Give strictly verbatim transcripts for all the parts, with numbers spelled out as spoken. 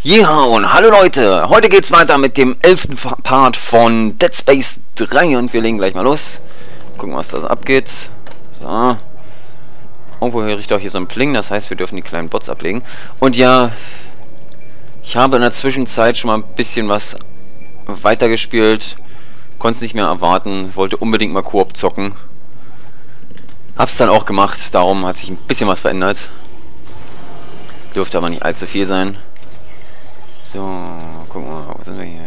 Ja, und hallo Leute, heute geht's weiter mit dem elften Part von Dead Space drei und wir legen gleich mal los. Gucken, was da so abgeht. So. Irgendwo höre ich doch hier so ein Pling, das heißt, wir dürfen die kleinen Bots ablegen. Und ja, ich habe in der Zwischenzeit schon mal ein bisschen was weitergespielt. Konnte es nicht mehr erwarten, wollte unbedingt mal Koop zocken. Hab's dann auch gemacht, darum hat sich ein bisschen was verändert. Dürfte aber nicht allzu viel sein. So, gucken wir mal, was sind wir hier?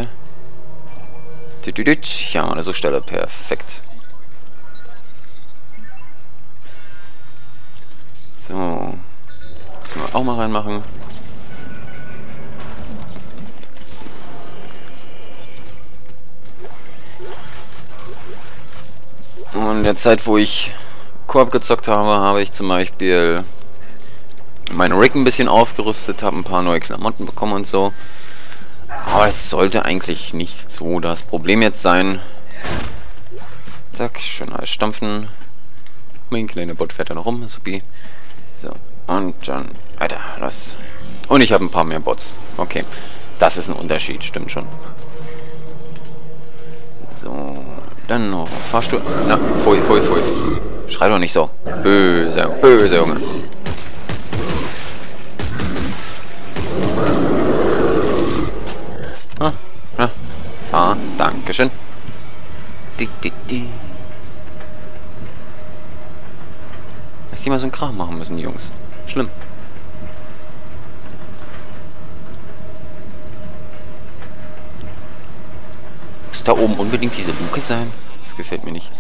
Ja, an der Stelle, perfekt. So, das können wir auch mal reinmachen. Und in der Zeit, wo ich Koop gezockt habe, habe ich zum Beispiel meine Rig ein bisschen aufgerüstet, habe ein paar neue Klamotten bekommen und so. Aber es sollte eigentlich nicht so das Problem jetzt sein. Zack, schön alles stampfen. Mein kleiner Bot fährt da noch rum, supi. So, und dann weiter, los. Und ich habe ein paar mehr Bots. Okay, das ist ein Unterschied, stimmt schon. So, dann noch Fahrstuhl. Na, pfui, pfui, pfui. Schrei doch nicht so. Böse, böse Junge. Ah, ah, fahr, dankeschön. Di, di, di. Dass die mal so einen Kram machen müssen, die Jungs. Schlimm. Muss da oben unbedingt diese Luke sein? Das gefällt mir nicht.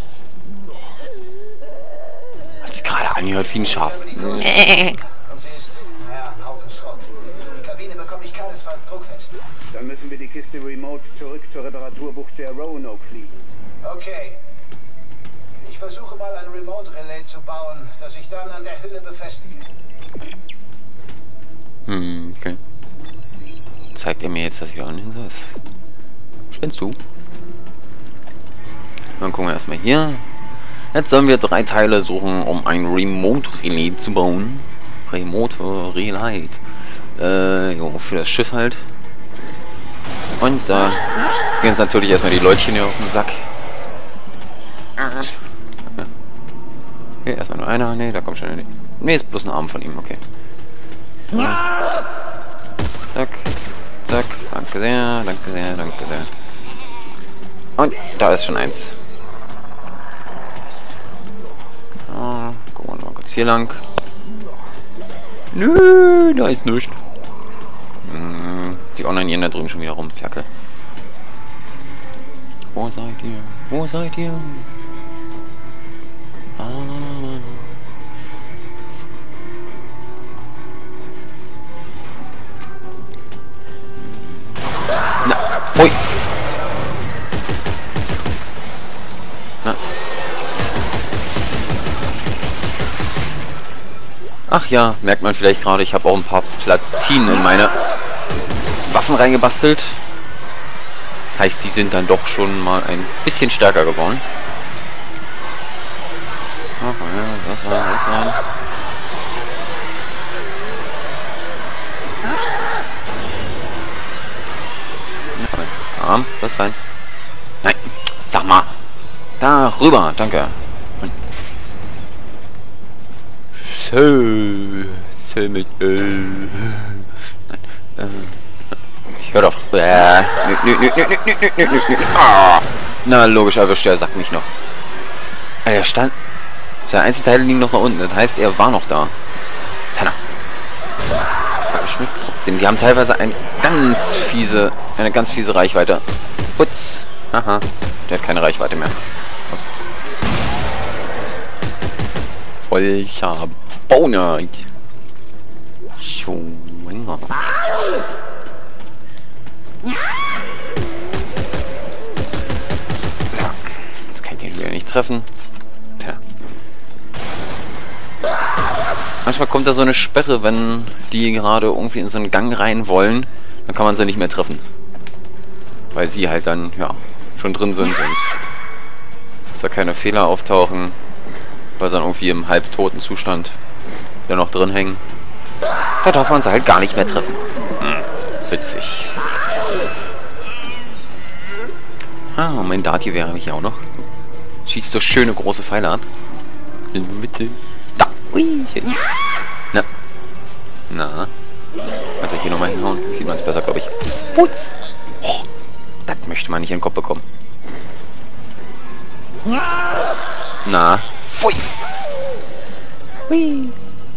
Hat sich gerade angehört wie ein Schaf. Nee. Und sie ist, ja, ein Haufen Schrott. Die Kabine bekomme ich keinesfalls druckfest. Dann müssen wir die Kiste remote zurück zur Reparaturbucht der Roanoke fliegen. Okay. Ich versuche mal ein Remote-Relay zu bauen, das ich dann an der Hülle befestige. Hm, okay. Zeigt er mir jetzt, dass ich auch nicht so ist? Spinnst du? Dann gucken wir erstmal hier. Jetzt sollen wir drei Teile suchen, um ein Remote-Relay zu bauen. Remote-Relay. Äh, jo, für das Schiff halt. Und da gehen uns natürlich erstmal die Leutchen hier auf den Sack. Okay, erstmal nur einer. Ne, da kommt schon. Ne, ist bloß ein Arm von ihm, okay. Ja. Zack, zack, danke sehr, danke sehr, danke sehr. Und da ist schon eins. Ah, gucken wir mal kurz hier lang. Nö, da ist nichts. Die Onanieren da drüben schon wieder rum, Ferkel. Wo seid ihr? Wo seid ihr? Ah. Na, pfui! Na. Ach ja, merkt man vielleicht gerade, ich habe auch ein paar Platinen in meine Waffen reingebastelt. Das heißt, sie sind dann doch schon mal ein bisschen stärker geworden. Ach ja, das war, das war. Ja, das ist fein. Nein, sag mal. Da rüber, danke. Und so, so mit äh. Nein, äh. Ich hör doch. Äh, nö, nö, nö, nö, nö, nö, nö, nö, nö. Ah. Na, logisch erwischt der Sack mich noch. Er stand. Seine Einzelteile liegen noch da unten. Das heißt, er war noch da. Penner. Erwischt mich trotzdem. Die haben teilweise eine ganz fiese, eine ganz fiese Reichweite. Putz. Haha. Der hat keine Reichweite mehr. Ups. Vollcher Boner. Schon. So, jetzt kann ich den wieder nicht treffen. Tja. Manchmal kommt da so eine Sperre, wenn die gerade irgendwie in so einen Gang rein wollen, dann kann man sie nicht mehr treffen. Weil sie halt dann, ja, schon drin sind und dass da keine Fehler auftauchen, weil sie dann irgendwie im halbtoten Zustand wieder noch drin hängen. Da darf man sie halt gar nicht mehr treffen. Hm. Witzig. Ah, mein Dartgewehr habe ich ja auch noch. Schießt so schöne große Pfeile ab. Sind witzig. Da! Ui, schön. Na. Na. Also hier nochmal hinhauen. Sieht man es besser, glaube ich. Putz! Oh, das möchte man nicht in den Kopf bekommen. Na. Pfui! Hui!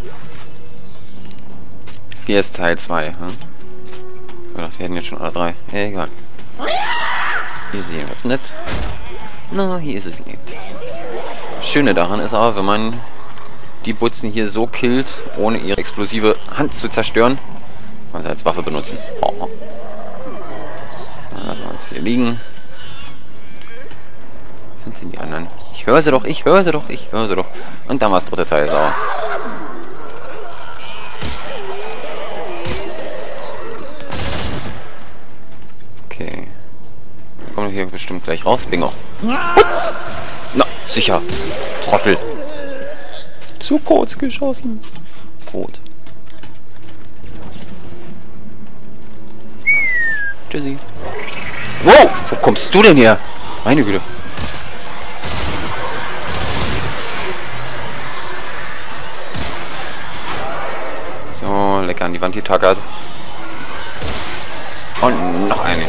Hier ist Teil zwei. Hm? Ich dachte, wir hätten jetzt schon alle drei. Egal. Hier ist jedenfalls nett. Na, hier ist es nicht. Schöne daran ist aber, wenn man die Butzen hier so killt, ohne ihre explosive Hand zu zerstören, kann man sie als Waffe benutzen. Oh. Dann lassen wir uns hier liegen. Was sind denn die anderen? Ich höre sie doch, ich höre sie doch, ich höre sie doch. Und dann war das dritte Teil sauer. Okay. Kommen wir hier bestimmt gleich raus. Bingo. Putz! Na, sicher. Trottel. Zu kurz geschossen. Gut. Tschüssi. Wow! Wo kommst du denn her? Meine Güte. So, lecker an die Wand getackert. Und noch eine.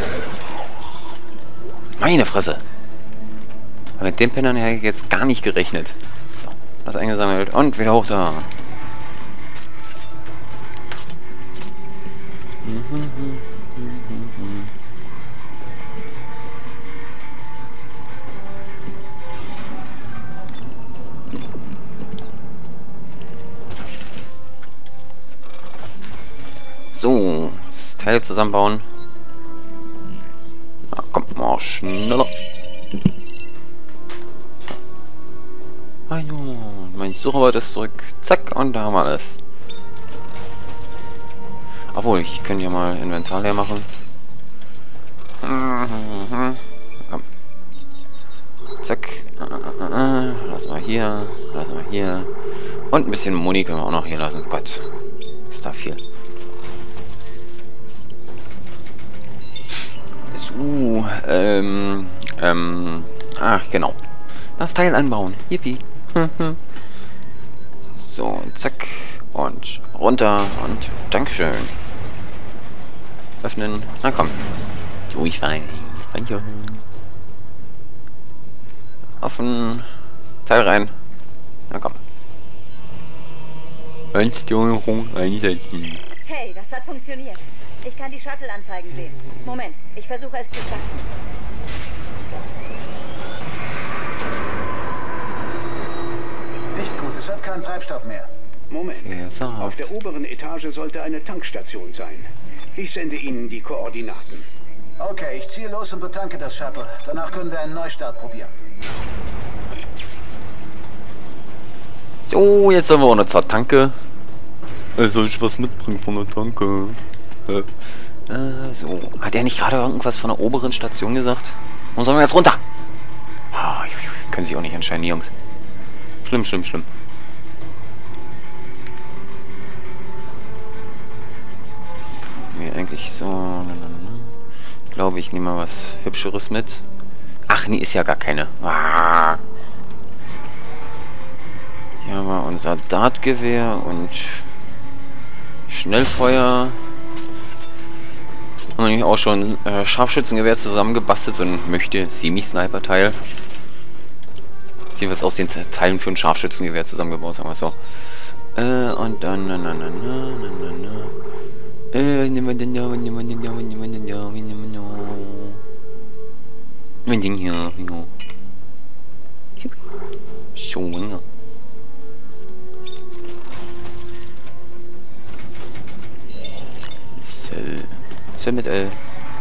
Meine Fresse. Aber mit dem Pennern hätte ich jetzt gar nicht gerechnet. So, das eingesammelt und wieder hoch da. So, das Teil zusammenbauen. Na, kommt mal schneller. Ah ja, mein Suchwort ist zurück. Zack, und da haben wir alles. Obwohl, ich könnte ja mal Inventar leer machen. Zack. Lass mal hier. Lass mal hier. Und ein bisschen Muni können wir auch noch hier lassen. Gott, ist da viel. So, ähm, ähm, ach genau. Das Teil anbauen. Yippie. So, zack. Und runter. Und Dankeschön. Öffnen. Na komm. Durchfallen. Offen. Das Teil rein. Na komm. Einsteuerung einsetzen. Hey, das hat funktioniert. Ich kann die Shuttle-Anzeigen sehen. Moment, ich versuche es zu starten. Nicht gut, es hat keinen Treibstoff mehr. Moment. Auf der oberen Etage sollte eine Tankstation sein. Ich sende Ihnen die Koordinaten. Okay, ich ziehe los und betanke das Shuttle. Danach können wir einen Neustart probieren. So, jetzt sollen wir auch noch zur Tanke. Soll ich was mitbringen von der Tanke? Äh, so. Hat er nicht gerade irgendwas von der oberen Station gesagt? Wo sollen wir jetzt runter? Oh, können sich auch nicht entscheiden, die Jungs. Schlimm, schlimm, schlimm. Mir eigentlich so. Ich glaube, ich nehme mal was Hübscheres mit. Ach, nee, ist ja gar keine. Ah. Hier haben wir unser Dartgewehr und Schnellfeuer. Haben wir nämlich auch schon äh, Scharfschützengewehr zusammengebastelt, so ein möchte Semi-Sniper-Teil. Sehen wir es aus den Teilen für ein Scharfschützengewehr zusammengebaut, sagen wir so. Äh, und dann, na, na, na, na, na, na. Äh, nehmen wir den da, nehmen wir den da, nehmen wir den da, nehmen wir den da. Mein Ding hier, ja. Schon, ja. So. So mit L.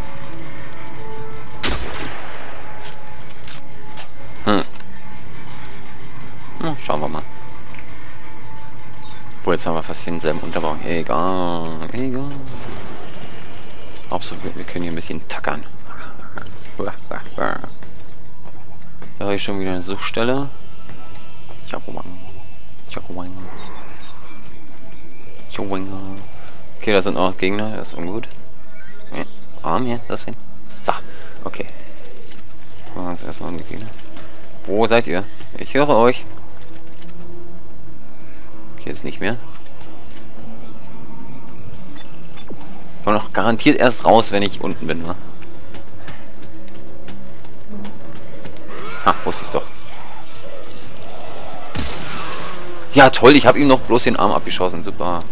Hm. Na, schauen wir mal. Obwohl, jetzt haben wir fast denselben Unterbau. Egal, egal. Hauptsache, wir können hier ein bisschen tackern. Da habe ich schon wieder eine Suchstelle. Okay, da sind auch Gegner, das ist ungut. Arm hier, das hin. So, okay. Machen wir uns erstmal um die Gegner. Wo seid ihr? Ich höre euch. Okay, jetzt nicht mehr. Ich komme noch garantiert erst raus, wenn ich unten bin, ne? Ah, wusste ich's doch. Ja, toll, ich habe ihm noch bloß den Arm abgeschossen. Super.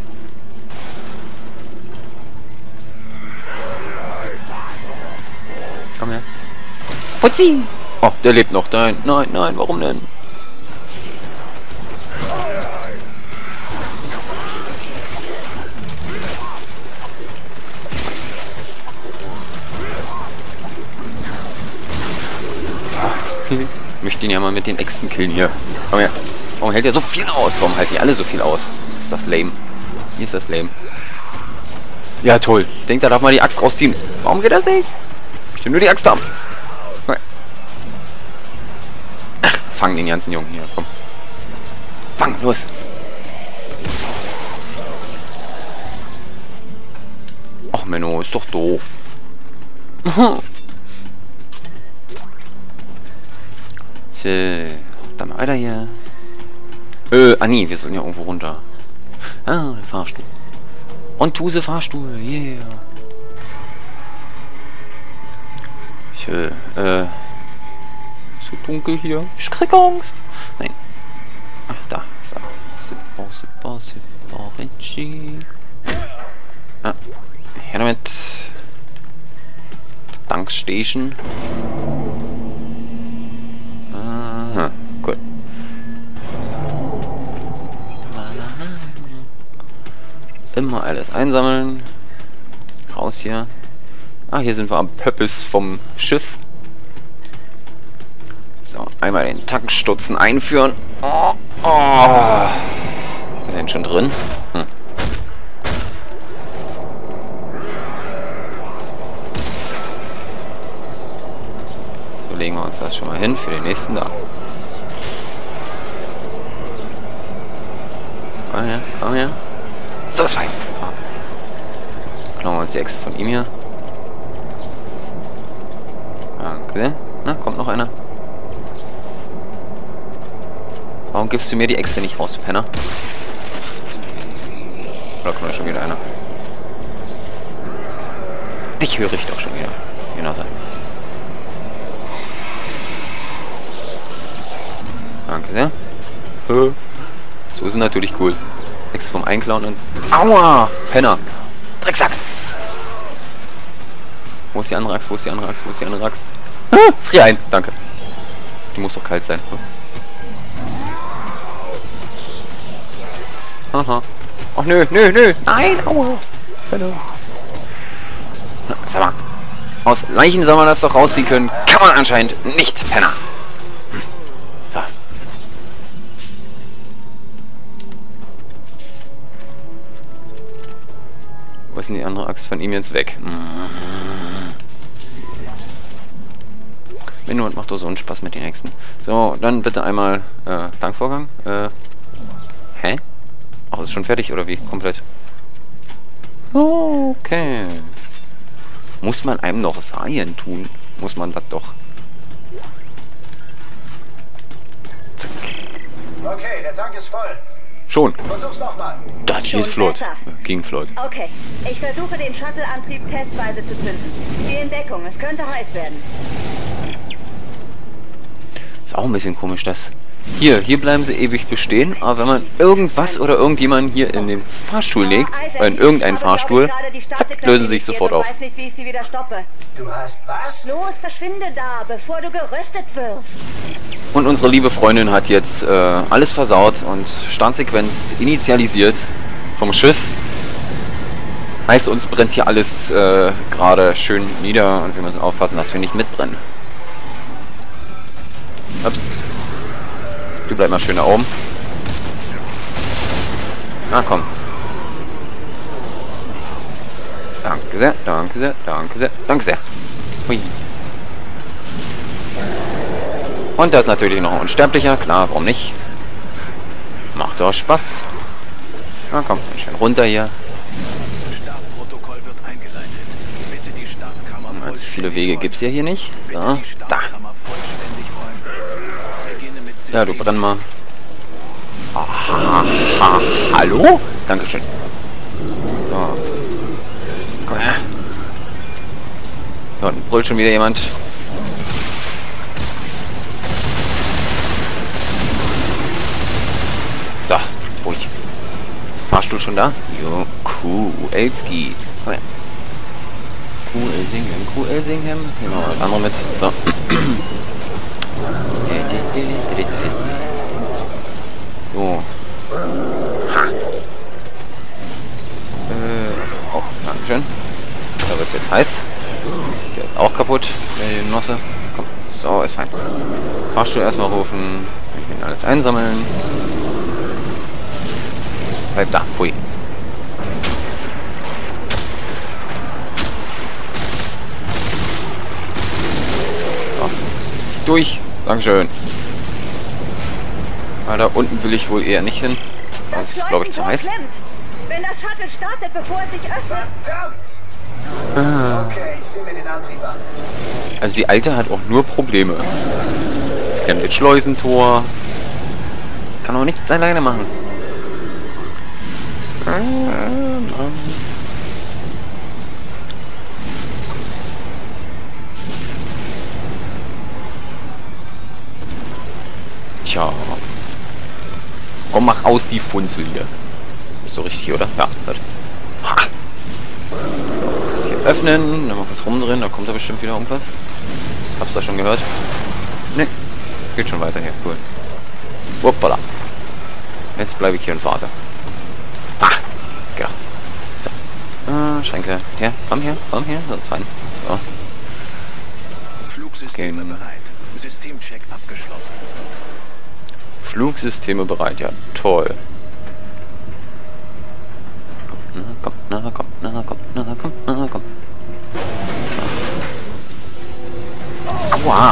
Komm her. Putzi! Oh, der lebt noch. Nein, nein, nein, warum denn? Ich möchte ihn ja mal mit den Äxten killen hier. Komm her. Warum hält er so viel aus? Warum halten die alle so viel aus? Ist das lame? Wie ist das lame? Ja, toll. Ich denke, da darf man die Axt rausziehen. Warum geht das nicht? Ich will nur die Axt haben. Ach, fang den ganzen Jungen hier. Komm. Fang, los. Ach, Menno, ist doch doof. So, dann mal weiter hier. Äh, ah nee, wir sollen ja irgendwo runter. Ah, der Fahrstuhl. Und Tuse Fahrstuhl, yeah. So, äh. Ist so dunkel hier. Ich krieg Angst. Nein. Ach, da. So. Super, super, super, Richie. Ah. Her damit. Tankstation. Aha, cool. Immer alles einsammeln. Raus hier. Ah, hier sind wir am Pöppels vom Schiff. So, einmal den Tankstutzen einführen. Oh, oh. Wir sind schon drin. Hm. So, legen wir uns das schon mal hin für den nächsten da. Komm her, komm her. So ist fein. Klauen wir uns die Echse von ihm hier. Danke. Na, kommt noch einer. Warum gibst du mir die Echse nicht raus, du Penner? Oder kommt da schon wieder einer? Dich höre ich doch schon wieder. Genau so. Danke sehr. So ist natürlich cool. Echse vom Einklauen und... Aua! Penner! Drecksack! Wo ist die andere Axt? Wo ist die andere Axt? Wo ist die andere Axt? Ah, frier ein! Danke. Die muss doch kalt sein. Aha. Ach nö, nö, nö! Nein! Aua! Penner! Sag mal. Aus Leichen soll man das doch rausziehen können. Kann man anscheinend nicht, Penner! Hm. So. Wo ist denn die andere Axt von ihm jetzt weg? Menno macht doch so einen Spaß mit den Hexen. So, dann bitte einmal äh, Tankvorgang. Äh, hä? Ach, ist schon fertig oder wie? Komplett. Okay. Muss man einem noch Seien tun? Muss man das doch. Okay, der Tank ist voll. Schon. Versuch's nochmal. Das geht flott. Ging flott. Okay, ich versuche den Shuttle-Antrieb testweise zu zünden. Die Entdeckung, es könnte heiß werden. Ist auch ein bisschen komisch, das. Hier, hier bleiben sie ewig bestehen, aber wenn man irgendwas oder irgendjemanden hier in den Fahrstuhl legt, oder in irgendeinen Fahrstuhl, zack, lösen sie sich sofort auf. Ich weiß nicht, wie ich sie wieder stoppe. Du hast was? Los, verschwinde da, bevor du geröstet wirst. Und unsere liebe Freundin hat jetzt äh, alles versaut und Startsequenz initialisiert vom Schiff. Heißt, uns brennt hier alles äh, gerade schön nieder und wir müssen aufpassen, dass wir nicht mitbrennen. Ups. Du bleib mal schön da oben. Na komm. Danke sehr, danke sehr, danke sehr, danke sehr. Hui. Und da ist natürlich noch ein Unsterblicher, klar, warum nicht? Macht doch Spaß. Na komm, schön runter hier. Startprotokoll wird eingeleitet. Bitte viele Wege gibt es ja hier nicht. So, da. Ja, du brenn mal. Aha, ha, hallo? Dankeschön. So. Komm her. Da unten brüllt schon wieder jemand. So, ruhig. Fahrstuhl schon da? Jo, cool. Elski. Komm her. Q Elsingham, Q Elsingham. Genau, das andere mit. So. So. Ha. Äh, oh, dankeschön. Da wird es jetzt heiß. Der ist auch kaputt. Die Nosse. Komm. So, ist fein. Fahrstuhl erstmal rufen. Ich will alles einsammeln. Bleib da. Pfui. So. Durch. Dankeschön. Ah, da unten will ich wohl eher nicht hin. Das ist, glaube ich, zu heiß. Wenn das Shuttle startet, bevor es sich öffnet. Verdammt! Ah. Okay, ich sehe mir den Antrieb an. Also die Alte hat auch nur Probleme. Es klemmt das Schleusentor. Kann auch nichts alleine machen. Tja. Komm, mach aus die Funzel hier. Ist so richtig, oder? Ja, gut. Ha. So, das hier öffnen, dann mal was rumdrehen, da kommt da bestimmt wieder irgendwas. Hab's da schon gehört? Ne, geht schon weiter hier, cool. Wuppala. Jetzt bleibe ich hier und warte. Ha! Genau. So. Äh, Schränke. Ja, komm hier, komm hier, das ist fein. So. Flugsysteme Okay. bereit. Systemcheck abgeschlossen. Flugsysteme bereit, ja, toll. Komm, na, komm, na, komm, na, komm, na, komm. Aua!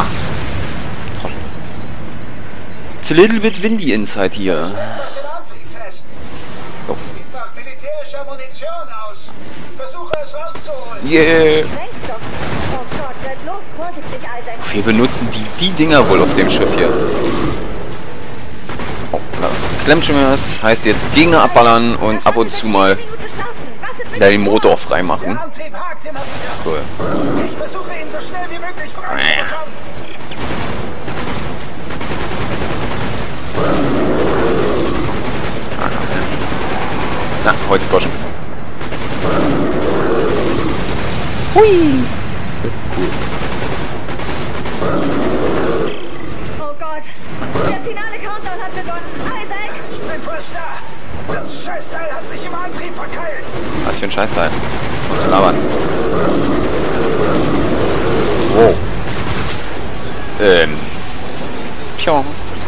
It's a little bit windy inside hier. Was den Antrieb fest. Oh. Sieht nach militärischer Munition aus. Ich versuche es rauszuholen. Yeah! Sprengstoff. Oh Gott, seid los, vorsichtig, Isaac. Wir benutzen die, die Dinger wohl auf dem Schiff hier. Oh, da klemmt schon wieder was. Heißt jetzt Gegner abballern und ab und zu mal da den Motor freimachen. Der Antrieb hakt immer wieder. Cool. Ich versuche ihn so schnell wie möglich freizubekommen. Na, Holzgoschen. Hui! Oh Gott, der finale Countdown hat begonnen. Isaac! Ich bin fast da. Das Scheißteil hat sich im Antrieb verkeilt. Was für ein Scheißteil. Und zu labern. Wow. Ähm. Tja.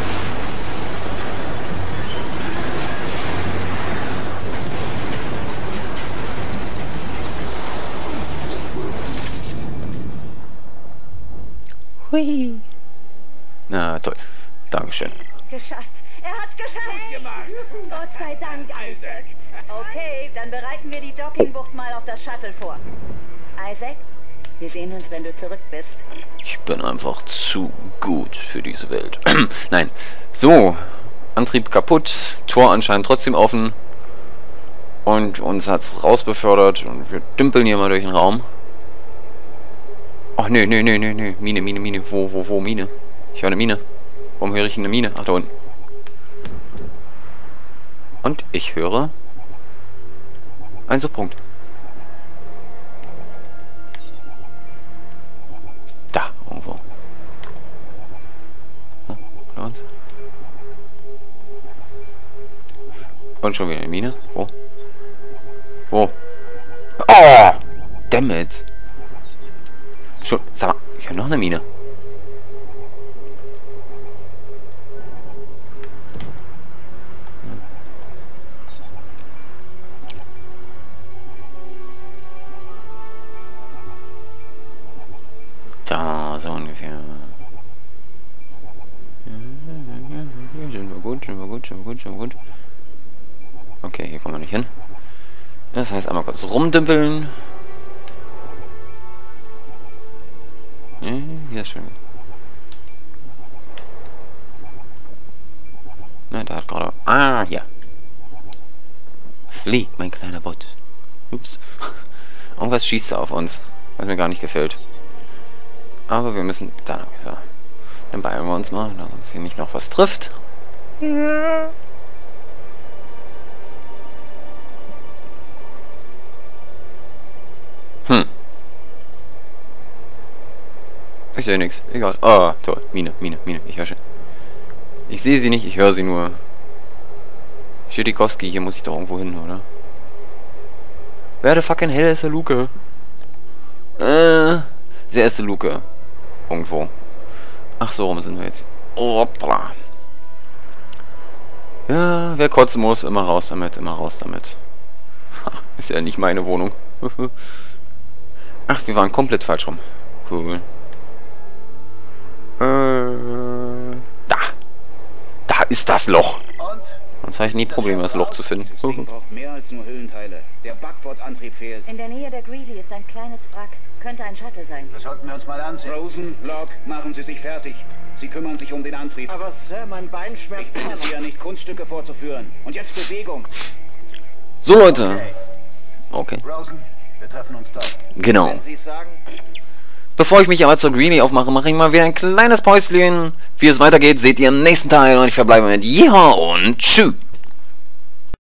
Hui. Na toll. Dankeschön. Geschafft. Er hat's geschafft. Gott sei Dank, Isaac. Okay, dann bereiten wir die Dockingbucht mal auf das Shuttle vor. Isaac, wir sehen uns, wenn du zurück bist. Ich bin einfach zu gut für diese Welt. Nein. So. Antrieb kaputt. Tor anscheinend trotzdem offen. Und uns hat's rausbefördert. Und wir dümpeln hier mal durch den Raum. Ach, nö, nö, nö, nö, nö. Mine, Mine, Mine. Wo, wo, wo, Mine? Ich höre eine Mine. Warum höre ich eine Mine? Ach, da unten. Und ich höre ein Subpunkt. Da, irgendwo. Oh, bei uns. Und schon wieder eine Mine. Wo? Wo? Oh! Damn it! Schon, sag mal, ich höre noch eine Mine. Da, so ungefähr. Sind wir gut, sind wir gut, sind wir gut, sind wir gut. Okay, hier kommen wir nicht hin. Das heißt, einmal kurz rumdümpeln. Hier ist schön. Na, da hat gerade... Ah, hier. Flieg, mein kleiner Bot. Ups. Irgendwas schießt auf uns, was mir gar nicht gefällt. Aber wir müssen... Da, so. Dann beeilen wir uns mal, dass uns hier nicht noch was trifft. Hm. Ich sehe nichts. Egal. Ah, toll. Mine, Mine, Mine. Ich höre schon. Ich sehe sie nicht, ich höre sie nur. Schidikowski, hier muss ich doch irgendwo hin, oder? Wer der fucking hell ist der Luke? Äh, der erste Luke. Irgendwo. Ach, so rum sind wir jetzt. Hoppla. Ja, wer kotzen muss, immer raus damit, immer raus damit. Ha, ist ja nicht meine Wohnung. Ach, wir waren komplett falsch rum. Cool. Äh, da. Da ist das Loch. Sonst habe ich nie Probleme, das Loch zu finden. Das Ding braucht mehr als nur Hüllenteile. Der Backbordantrieb fehlt. In der Nähe der Greely ist ein kleines Wrack. Könnte ein Shuttle sein. Das sollten wir uns mal ansehen. Rosen, Locke, machen Sie sich fertig. Sie kümmern sich um den Antrieb. Aber Sir, mein Bein schmerzt. Ich bitte Sie ja nicht, Kunststücke vorzuführen. Und jetzt Bewegung. So, Leute. Okay. Rosen, wir treffen uns dort. Genau. Wenn Sie es sagen. Bevor ich mich aber zur Greely aufmache, mache ich mal wieder ein kleines Päuschen. Wie es weitergeht, seht ihr im nächsten Teil. Und ich verbleibe mit Yeehaw und Tschüss.